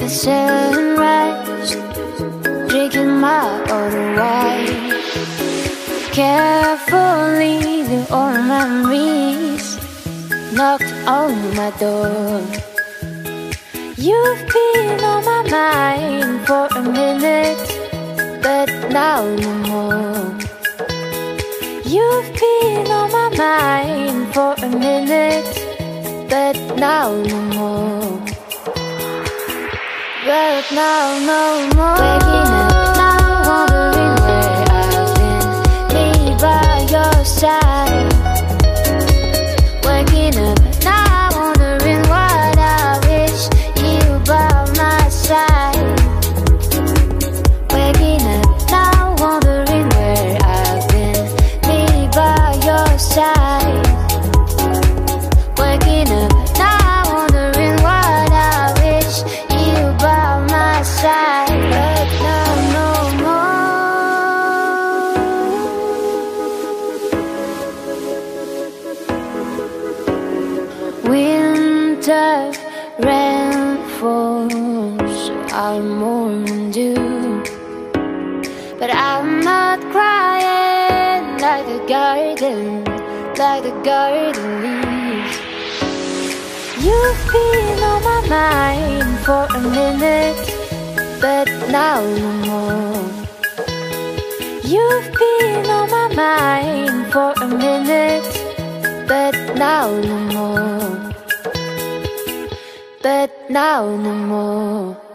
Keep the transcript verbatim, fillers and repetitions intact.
the sunrise, drinking my own wine. Carefully, the old memories knocked on my door. You've been on my mind for a minute, but now no more. You've been on my mind for a minute, but now no more. But now no more. Waking up now, wondering where I've been, me by your side. Waking up now, wondering what I wish you by my side. Waking up now, wondering where I've been, me by your side. Waking up now, wondering what I wish you by my side. But now no more. Winter rain falls, I'm mourning dew, but I'm not crying like the garden, like the garden leaves. You've been on my mind for a minute, but now no more. You've been on my mind for a minute, but now no more. But now no more.